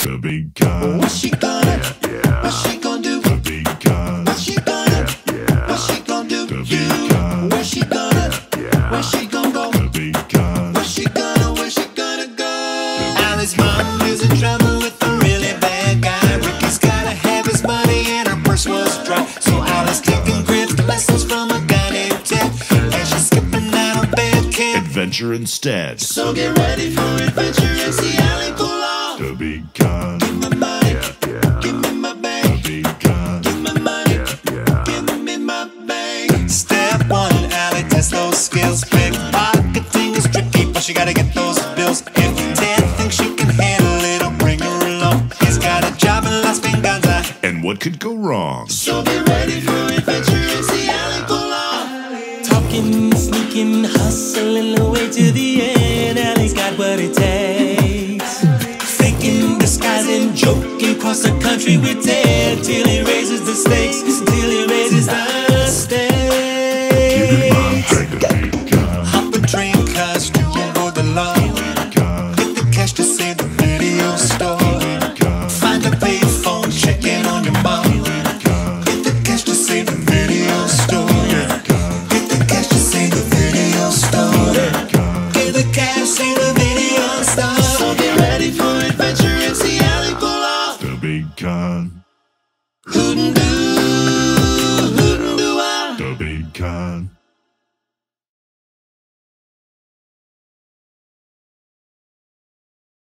The big con. What's she gonna? What's she gonna do? The big con. What's she gonna? What's she gonna do? The big con. Where's she gonna? Where's she gonna go? The big con. Where's she gonna? Where's she gonna go? Alice's mom is in trouble with a really bad guy. Ricky's gotta have his money and her purse was dry. So Alice taking grift lessons from a guy named Ted. And she's skipping out of bed camp. Adventure instead. So get ready for adventure and see Allie pull off. The big con. Give me money, give me my The bank. big con. Give me money, give me my bank. Step one, Allie tests those skills. Pickpocketing is tricky, but she gotta get those bills. If Ted thinks she can handle it, I'll bring her along. He's got a job in Las Vegas. And what could go wrong? So get ready for adventure and see Allie pull off. Talking, sneaking, hustling away to the end. Allie's got what it takes. Faking, disguising, joking, cross the country with Ted till he raises the stakes. Till he raises the stakes. The big con. Hop a train, costume, board the law. Get the cash to save the video store. Find a payphone, check in on your mom. Get the cash to save the video store. Get the cash to save the video store. Get the cash, save the video store. So get ready for adventure and see Allie pull off. The big con. Hootin' doo, ah. The big con.